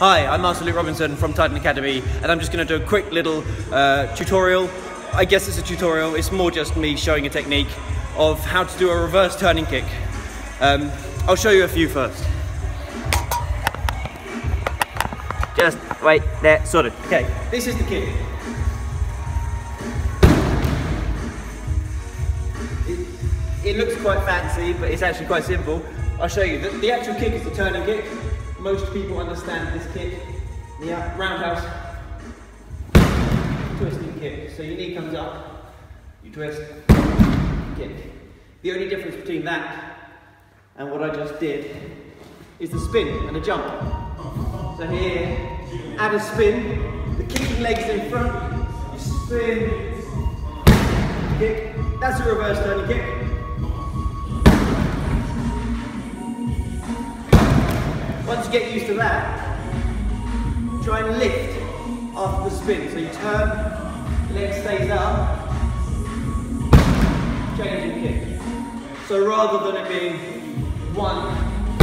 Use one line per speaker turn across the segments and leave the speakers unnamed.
Hi, I'm Master Luke Robinson from Titan Academy, and I'm just going to do a quick little tutorial. I guess it's a tutorial, it's more just me showing a technique of how to do a reverse turning kick. I'll show you a few first. Just wait there, sorted. Okay, this is the kick. It looks quite fancy, but it's actually quite simple. I'll show you. The actual kick is the turning kick. Most people understand this kick. The roundhouse twisting kick. So your knee comes up, you twist, kick. The only difference between that and what I just did is the spin and the jump. So here, add a spin, the kicking legs in front, you spin, kick. That's a reverse turning kick. Once you get used to that, try and lift after the spin. So you turn, leg stays up, change and kick. So rather than it being 1,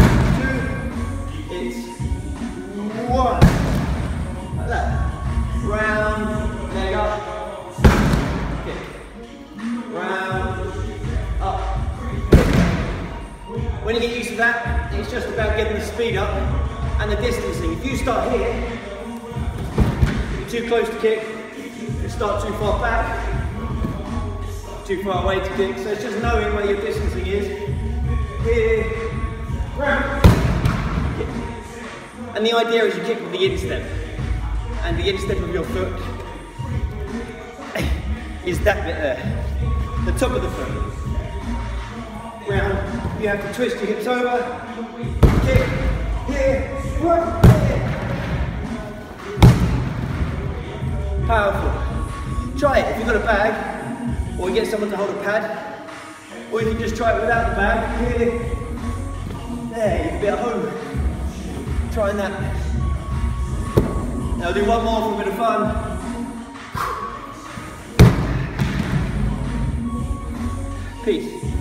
2, it's 1. Like that. Round, leg up, kick. Round, up, kick. When you get used to that, it's just about getting the speed up and the distancing. If you start here, you're too close to kick, you start too far back, too far away to kick. So it's just knowing where your distancing is. Here, round, kick. And the idea is you kick with the instep. And the instep of your foot is that bit there, the top of the foot. Round, you have to twist your hips over, kick, here, one, here. Powerful. Try it if you've got a bag, or you get someone to hold a pad, or you can just try it without the bag, here, there, you can be at home, trying that. Now I'll do one more for a bit of fun. Peace.